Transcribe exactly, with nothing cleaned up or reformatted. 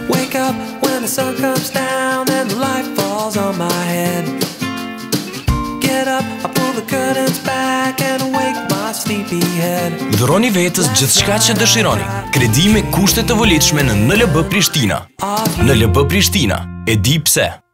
Wake up when the sun comes down and the light falls on my head. Get up, I pull the curtains back and wake my sleepy head. Dhuroni vetes gjithçka që dëshironi. Kredi me kushte të volitshme në N L B Prishtina. N L B Prishtina, e di pse.